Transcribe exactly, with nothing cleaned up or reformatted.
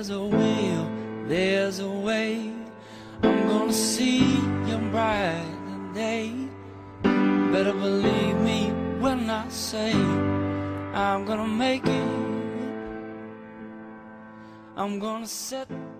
there's a will, there's a way. I'm gonna see your bright day. Better believe me when I say I'm gonna make it. I'm gonna set